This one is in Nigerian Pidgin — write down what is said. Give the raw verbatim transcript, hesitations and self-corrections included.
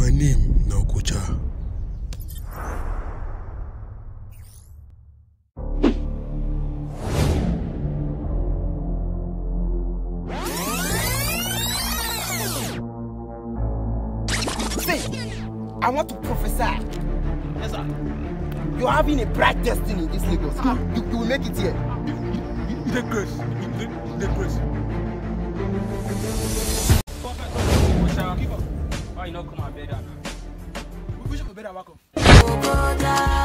My name na Okocha. Say, I want to prophesy. Yes, sir. You're having a bright destiny in this Lagos. Ah. You, you will make it here. The grace. The grace. Why you not come and bed now? We should go bed and walk off.